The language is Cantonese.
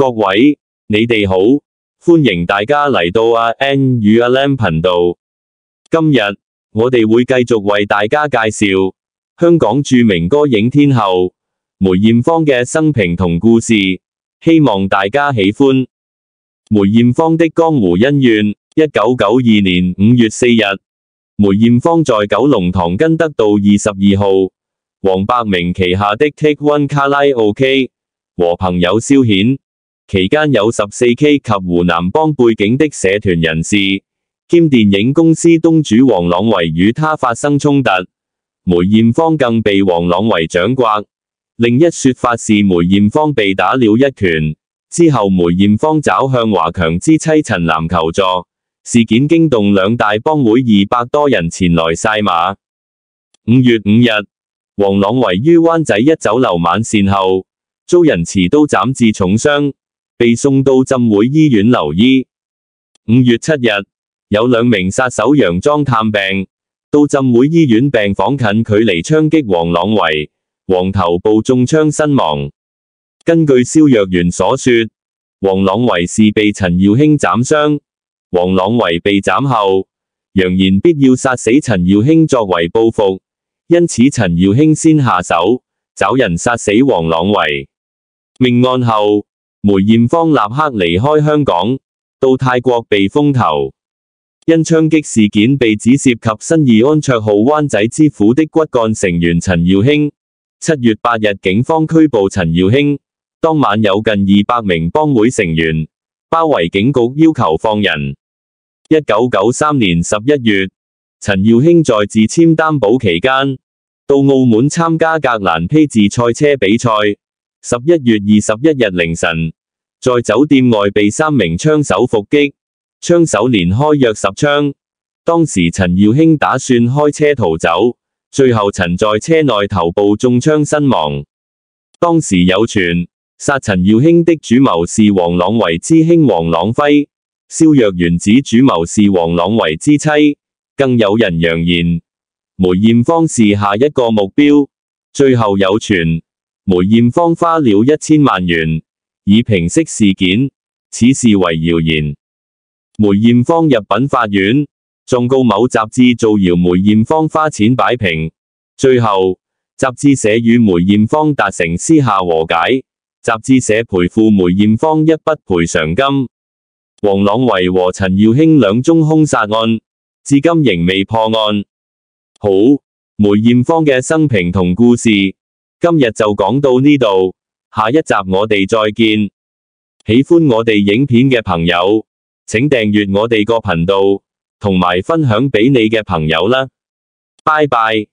各位，你哋好，歡迎大家嚟到阿 N 與阿 Lam 頻道。今日我哋會繼續為大家介紹香港著名歌影天后梅艷芳嘅生平同故事，希望大家喜歡。梅艷芳的江湖恩怨。1992年5月4日，梅艷芳在九龍塘根德道22號黃百鳴旗下的 Take One 卡拉 OK 和朋友消遣，期間有 14K 及湖南幫背景的社團人士兼電影公司東主黃朗維與他發生衝突，梅艷芳更被黃朗維掌摑。另一說法是梅艷芳被打了一拳，之後梅艷芳找向華強之妻陳嵐求助，事件驚動兩大幫會200多人前來曬馬。5月5日，黃朗維於灣仔一酒樓晚膳後，遭人持刀斬致重傷，被送到浸會醫院留醫。5月7日，有兩名殺手佯裝探病，到浸會醫院病房近距離槍擊黃朗維，黃頭部中槍身亡。根據蕭若元所說，黃朗維是被陳耀興斬傷。黃朗維被斬後，揚言必要殺死陳耀興作為報復，因此陳耀興先下手，找人殺死黃朗維。命案後，梅艷芳立刻離開香港，到泰國避風頭。因槍擊事件被指涉及新義安綽號灣仔之虎的骨幹成員陳耀興。7月8日，警方拘捕陳耀興，當晚有近200名幫會成員包圍警局，要求放人。1993年11月，陳耀興在自簽擔保期間，到澳門參加格蘭披治賽車比賽。11月21日凌晨，在酒店外被3名槍手伏擊，槍手連開約10槍。當時陳耀興打算開車逃走，最後陳在車內頭部中槍身亡。當時有傳，殺陳耀興的主謀是黃朗維之兄黃朗輝。蕭若元指主謀是黃朗維之妻，更有人揚言梅艷芳是下一個目標。最後有傳梅艷芳花了1000萬元以平息事件，此事為謠言。梅艷芳入稟法院，狀告某雜誌造謠梅艷芳花錢擺平，最後雜誌社與梅艷芳達成私下和解，雜誌社賠付梅艷芳一筆賠償金。黃朗維和陳耀興兩宗兇殺案，至今仍未破案。好，梅艷芳嘅生平同故事，今日就講到呢度，下一集我哋再見。喜歡我哋影片嘅朋友，請訂閱我哋個頻道，同埋分享俾你嘅朋友啦。拜拜。